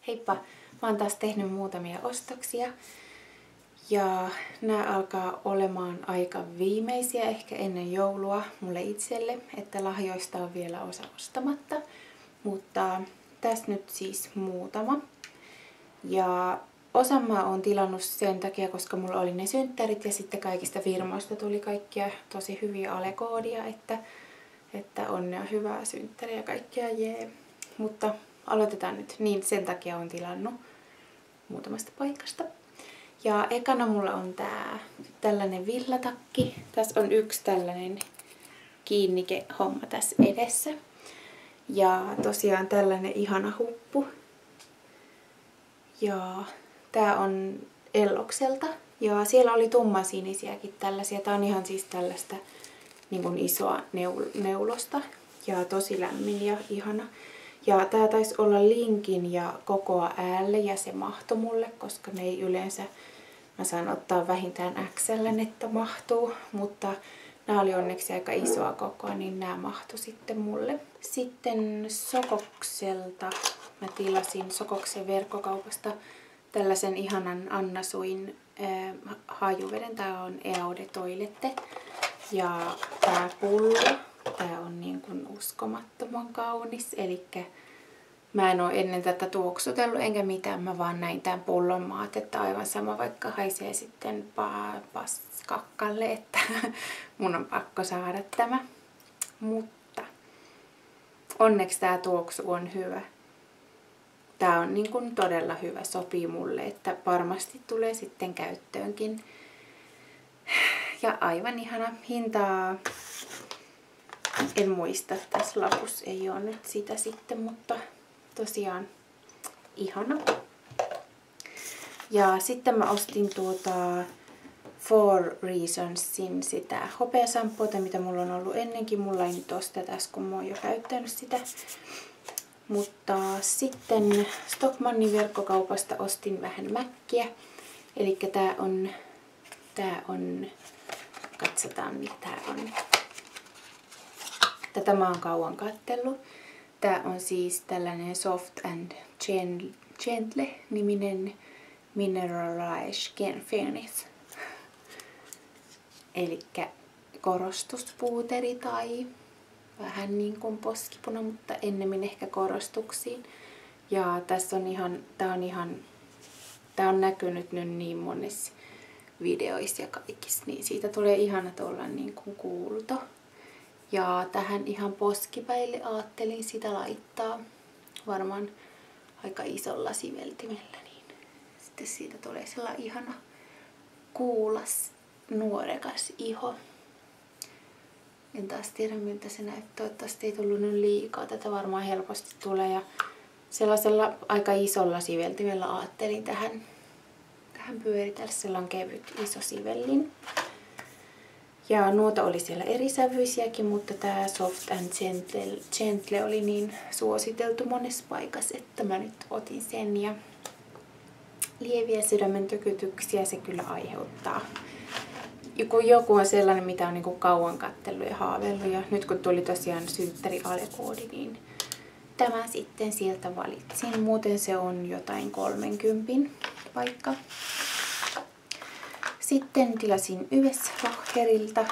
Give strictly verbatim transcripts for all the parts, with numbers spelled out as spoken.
Heippa! Mä oon taas tehnyt muutamia ostoksia. Ja nämä alkaa olemaan aika viimeisiä ehkä ennen joulua mulle itselle, että lahjoista on vielä osa ostamatta. Mutta tässä nyt siis muutama. Ja osan mä oon tilannut sen takia, koska mulla oli ne synttärit ja sitten kaikista firmoista tuli kaikkia tosi hyviä alekoodia, että, että onnea hyvää synttäriä ja kaikkia jee. Mutta aloitetaan nyt. Niin sen takia on tilannut muutamasta paikasta. Ja ekana mulla on tää tällainen villatakki. Tässä on yksi tällainen kiinnike homma tässä edessä. Ja tosiaan tällainen ihana huppu. Ja tää on Ellokselta. Ja siellä oli tummasinisiäkin tällaisia. Tää on ihan siis tällaista niin kuin isoa neul- neulosta. Ja tosi lämmin ja ihana. Ja tää taisi olla linkin ja kokoa äälle ja se mahtoi mulle, koska ne ei yleensä, mä saan ottaa vähintään X L, että mahtuu, mutta nämä oli onneksi aika isoa kokoa, niin nämä mahtui sitten mulle. Sitten Sokokselta mä tilasin Sokoksen verkkokaupasta tällaisen ihanan Anna Suin äh, hajuveden. Tää on Eaude Toilette. Ja tää pullo. Tää on niin kuin uskomattoman kaunis, eli mä en oo ennen tätä tuoksutellut enkä mitään, mä vaan näin tämän pullon maat, että aivan sama vaikka haisee sitten paskakkalle, että mun on pakko saada tämä. Mutta onneksi tää tuoksu on hyvä. Tää on niin kuin todella hyvä, sopii mulle, että varmasti tulee sitten käyttöönkin. Ja aivan ihana hintaa. En muista, tässä lapussa ei ole nyt sitä sitten, mutta tosiaan ihana. Ja sitten mä ostin tuota Four Reasonsin sitä hopeasampoota, mitä mulla on ollut ennenkin. Mulla ei nyt osta tässä, kun mä oon jo käyttänyt sitä. Mutta sitten Stockmannin verkkokaupasta ostin vähän mäkkiä. Eli tää on, tää on, katsotaan mitä tää on. Tätä mä oon kauan kattellut. Tää on siis tällainen Soft and Gentle niminen Mineralized Finish. Elikkä korostuspuuteri tai vähän niin kuin poskipuna, mutta ennemmin ehkä korostuksiin. Ja tässä on ihan, tää on ihan, tää on näkynyt nyt niin monissa videoissa ja kaikissa, niin siitä tulee ihanat olla niin kuin kuulto. Ja tähän ihan poskipäille ajattelin sitä laittaa varmaan aika isolla siveltimellä, niin sitten siitä tulee sellainen ihana kuulas, nuorekas iho. En taas tiedä miltä se näyttää, toivottavasti ei tullut nyt liikaa, tätä varmaan helposti tulee ja sellaisella aika isolla siveltimellä ajattelin tähän, tähän pyöritellä, sellainen kevyt iso sivellin. Ja nuota oli siellä eri sävyisiäkin, mutta tämä Soft and Gentle, Gentle oli niin suositeltu monessa paikassa, että mä nyt otin sen. Ja lieviä sydämen tykytyksiä se kyllä aiheuttaa. Joku, joku on sellainen, mitä on niin kuin kauan katsellut ja haaveillut. Ja nyt kun tuli tosiaan synttäri-alekoodi, niin tämä sitten sieltä valitsin. Muuten se on jotain kolmenkympin paikka. Sitten tilasin Yves-Rocherilta.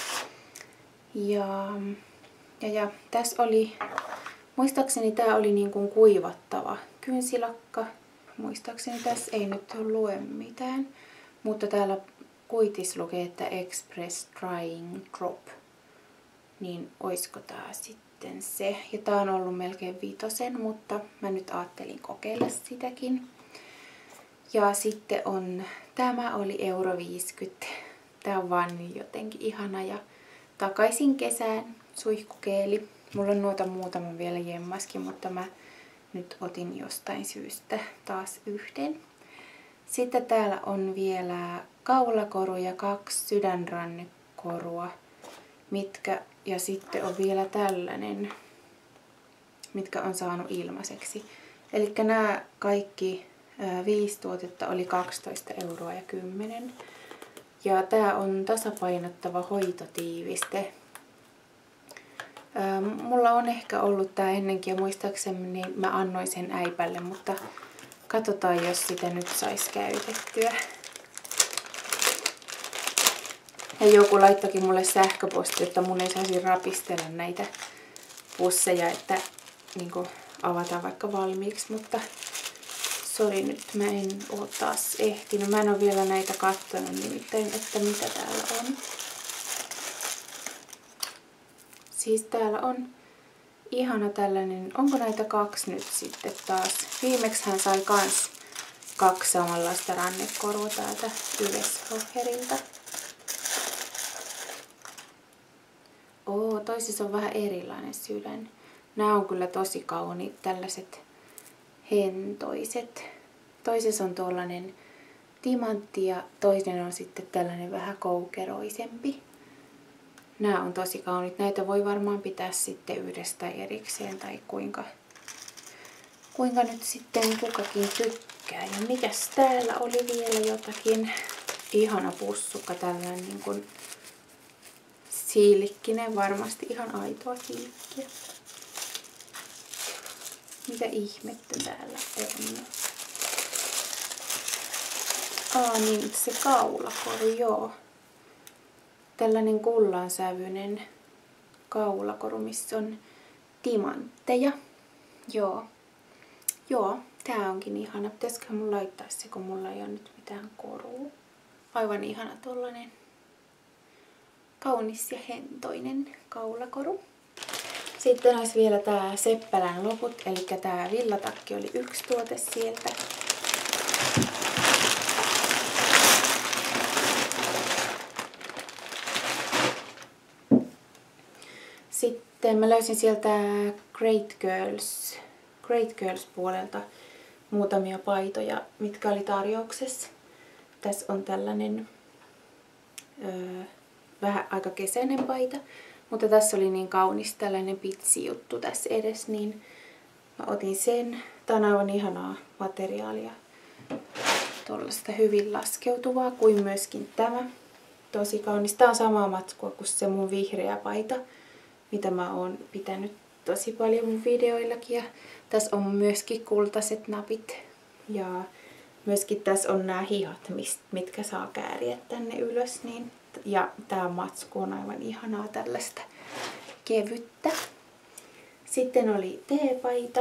Ja, ja, ja tässä oli, muistaakseni tämä oli niin kuin kuivattava kynsilakka. Muistaakseni tässä ei nyt lue mitään. Mutta täällä kuitis lukee, että Express Drying Drop. Niin oisko tää sitten se? Ja tää on ollut melkein viitosen, mutta mä nyt ajattelin kokeilla sitäkin. Ja sitten on, tämä oli euro viisikymmentä. Tää on vaan niin jotenkin ihana ja takaisin kesään suihkukeeli. Mulla on noita muutama vielä jemmaskin, mutta mä nyt otin jostain syystä taas yhden. Sitten täällä on vielä kaulakoru ja kaksi sydänrannekorua, mitkä, ja sitten on vielä tällainen, mitkä on saanut ilmaiseksi. Eli nämä kaikki ää, viisi tuotetta oli kaksitoista euroa ja kymmenen. Ja tää on tasapainottava hoitotiiviste. Ää, mulla on ehkä ollut tää ennenkin ja muistaakseni mä annoin sen äipälle, mutta Katsotaan, jos sitä nyt saisi käytettyä. Ja joku laittokin mulle sähköposti, että mun ei saisi rapistella näitä pusseja, että niin kuin avataan vaikka valmiiksi, mutta sori nyt, mä en oo taas ehtinyt. Mä en oo vielä näitä katsonut nimittäin, että mitä täällä on. Siis täällä on ihana tällainen, onko näitä kaksi nyt sitten taas? Viimeksi hän sai kans kaksi samanlaista rannekorua täältä Yleisroherilta. Oo, toisissa on vähän erilainen sydän. Nämä on kyllä tosi kauniit, tällaiset hentoiset. Toisessa on tuollainen timantti ja toinen on sitten tällainen vähän koukeroisempi. Nämä on tosi kauniit. Näitä voi varmaan pitää sitten yhdessä tai erikseen tai kuinka, kuinka nyt sitten kukakin tykkää. Ja mikäs täällä oli vielä jotakin? Ihana pussukka, tällainen niin kuin silkkinen, varmasti ihan aitoa silkkiä. Mitä ihmettä täällä on? Aa niin, se kaulakoru, joo. Tällainen kullansävyinen kaulakoru, missä on timantteja. Joo. Joo, tää onkin ihana. Pitäisikö mun laittaa se, kun mulla ei ole nyt mitään korua. Aivan ihana tollanen kaunis ja hentoinen kaulakoru. Sitten olisi vielä tää Seppälän loput, eli tää villatakki oli yksi tuote sieltä. Sitten mä löysin sieltä Great Girls, Great Girls puolelta muutamia paitoja, mitkä oli tarjouksessa. Tässä on tällainen öö, vähän aika kesäinen paita, mutta tässä oli niin kaunis tällainen pitsi-juttu tässä edes, niin mä otin sen. Tää on aivan ihanaa materiaalia, tuollaista hyvin laskeutuvaa, kuin myöskin tämä. Tosi kaunis. Tää on samaa matskua kuin se mun vihreä paita, mitä mä oon pitänyt tosi paljon mun videoillakin. Ja tässä on myöskin kultaiset napit. Ja myöskin tässä on nämä hihat, mitkä saa kääriä tänne ylös. Niin. Ja tää matsku on aivan ihanaa tällaista kevyttä. Sitten oli teepaita.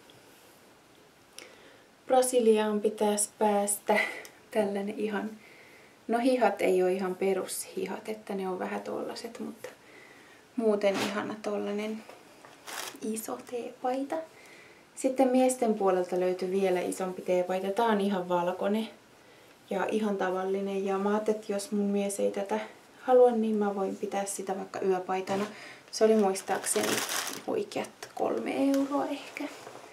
Brasiliaan pitäisi päästä. Tällainen ihan, no hihat ei ole ihan perushihat, että ne on vähän tollaset, mutta muuten ihana tollanen iso teepaita. Sitten miesten puolelta löytyi vielä isompi teepaita. Tää on ihan valkoinen ja ihan tavallinen. Ja mä ajattelin, että jos mun mies ei tätä halua, niin mä voin pitää sitä vaikka yöpaitana. Se oli muistaakseni oikeat kolme euroa ehkä.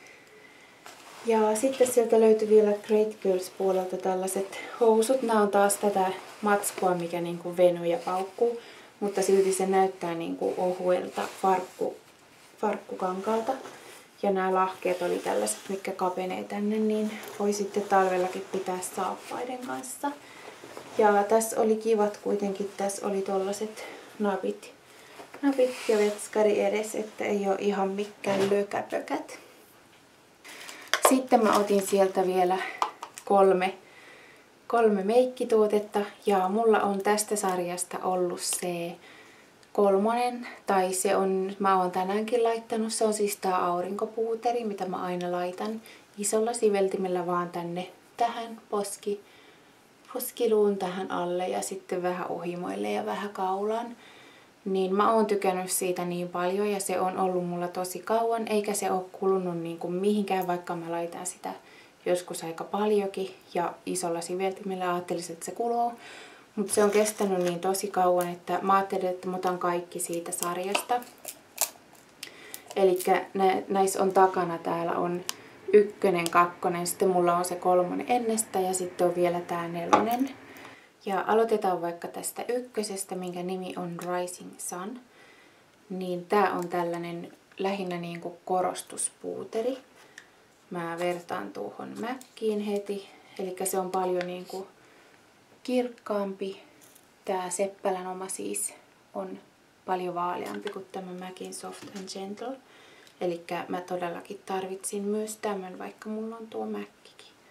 Ja sitten sieltä löytyi vielä Great Girls puolelta tällaiset housut. Nämä on taas tätä matskua, mikä niinku venyy ja paukkuu. Mutta silti se näyttää niinku ohuelta farkku, farkkukankaalta. Ja nämä lahkeet oli tällaiset, mitkä kapenee tänne, niin voi sitten talvellakin pitää saappaiden kanssa. Ja tässä oli kivat kuitenkin, tässä oli tollaset napit, napit ja vetskari edes, että ei ole ihan mikään lökäpökät. Sitten mä otin sieltä vielä kolme, kolme meikkituotetta ja mulla on tästä sarjasta ollut se kolmonen, tai se on, mä oon tänäänkin laittanut, se on siis tää aurinkopuuteri, mitä mä aina laitan isolla siveltimellä vaan tänne tähän poski, poskiluun tähän alle ja sitten vähän ohimoille ja vähän kaulaan. Niin mä oon tykännyt siitä niin paljon ja se on ollut mulla tosi kauan, eikä se ole kulunut niin kuin mihinkään, vaikka mä laitan sitä joskus aika paljonkin ja isolla siveltimellä ajattelisin, että se kuluu. Mutta se on kestänyt niin tosi kauan, että mä ajattelin, että mä otan kaikki siitä sarjasta. Eli näissä on takana, täällä on ykkönen, kakkonen, sitten mulla on se kolmonen ennestä ja sitten on vielä tää nelonen. Ja aloitetaan vaikka tästä ykkösestä, minkä nimi on Rising Sun. Niin tää on tällainen lähinnä niinku korostuspuuteri. Mä vertaan tuohon Mäkkiin heti. Eli se on paljon niinku kirkkaampi. Tää Seppälän oma siis on paljon vaaleampi kuin tämä Mäkin Soft and Gentle. Eli mä todellakin tarvitsin myös tämän, vaikka mulla on tuo Mäkkikin.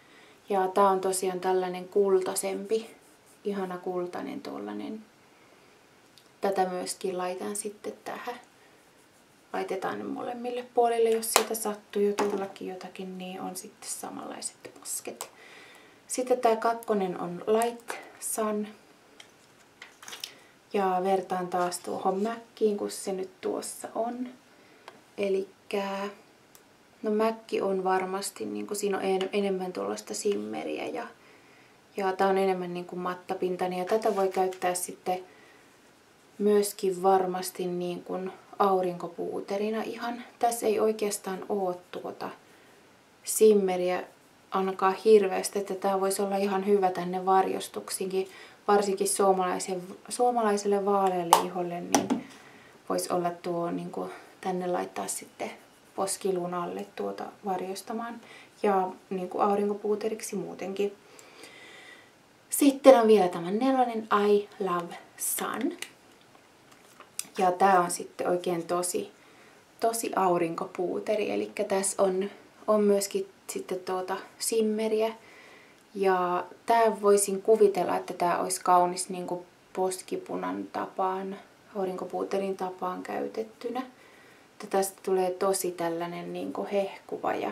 Ja tää on tosiaan tällainen kultaisempi, ihana kultainen tuollainen. Tätä myöskin laitan sitten tähän. Laitetaan ne molemmille puolille, jos siitä sattuu jo tullakin jotakin, niin on sitten samanlaiset posket. Sitten tää kakkonen on Light Sun. Ja vertaan taas tuohon mäkkiin, kun se nyt tuossa on. Elikkä, no mäkki on varmasti, niin kuin siinä on en, enemmän tuollaista simmeriä ja, ja tää on enemmän niin kuin mattapintainen. Ja tätä voi käyttää sitten myöskin varmasti niin kuin aurinkopuuterina ihan. Tässä ei oikeastaan ole tuota simmeriä ainakaan hirveästi, että tää voisi olla ihan hyvä tänne varjostuksiinkin. Varsinkin suomalaiselle vaalealle iholle, niin voisi olla tuo niin kuin tänne laittaa sitten poskilun alle tuota varjostamaan. Ja niin kuin aurinkopuuteriksi muutenkin. Sitten on vielä tämä nelonen I Love Sun. Ja tää on sitten oikein tosi, tosi aurinkopuuteri. Eli tässä on, on myöskin sitten tuota simmeriä. Ja tää voisin kuvitella, että tää olisi kaunis niin kuin poskipunan tapaan, aurinkopuuterin tapaan käytettynä. Että tästä tulee tosi tällainen niin kuin hehkuva ja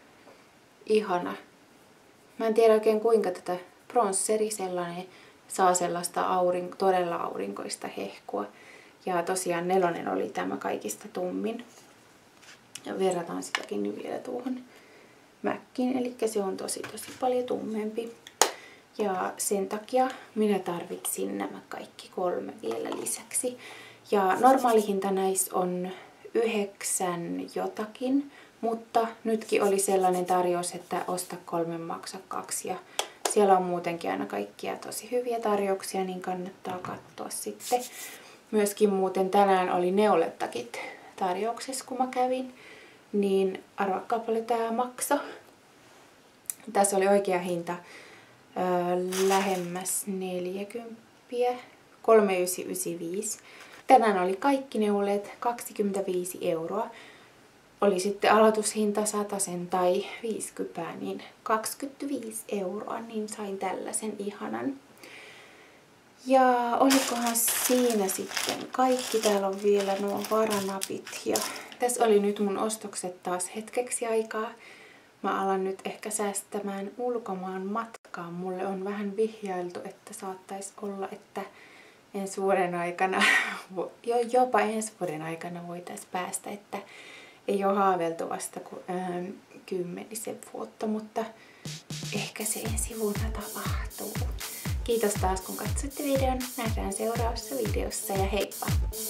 ihana. Mä en tiedä oikein kuinka tätä bronsseri sellainen saa sellaista aurinko, todella aurinkoista hehkua. Ja tosiaan nelonen oli tämä kaikista tummin. Ja verrataan sitäkin nyt vielä tuohon mäkkiin, eli se on tosi tosi paljon tummempi. Ja sen takia minä tarvitsin nämä kaikki kolme vielä lisäksi. Ja normaali hinta näissä on yhdeksän jotakin, mutta nytkin oli sellainen tarjous, että osta kolme, maksa kaksi. Ja siellä on muutenkin aina kaikkia tosi hyviä tarjouksia, niin kannattaa katsoa sitten. Myöskin muuten tänään oli neulettakit tarjouksessa, kun mä kävin. Niin arvakkaa paljon tää maksoi. Tässä oli oikea hinta öö, lähemmäs neljäkymmentä, kolme yhdeksänsataayhdeksänkymmentäviisi. Tänään oli kaikki neuleet kaksikymmentäviisi euroa. Oli sitten aloitushinta satasen tai viisikymmentä, niin kaksikymmentäviisi euroa, niin sain tällaisen ihanan. Ja olikohan siinä sitten kaikki. Täällä on vielä nuo varanapit. Ja tässä oli nyt mun ostokset taas hetkeksi aikaa. Mä alan nyt ehkä säästämään ulkomaan matkaan. Mulle on vähän vihjailtu, että saattaisi olla, että ensi vuoden aikana, jo, jopa ensi vuoden aikana voitaisiin päästä, että ei ole haaveiltu vasta kuin ähm, kymmenisen vuotta, mutta ehkä se ensi vuonna tapahtuu. Kiitos taas kun katsoitte videon. Nähdään seuraavassa videossa ja heippa!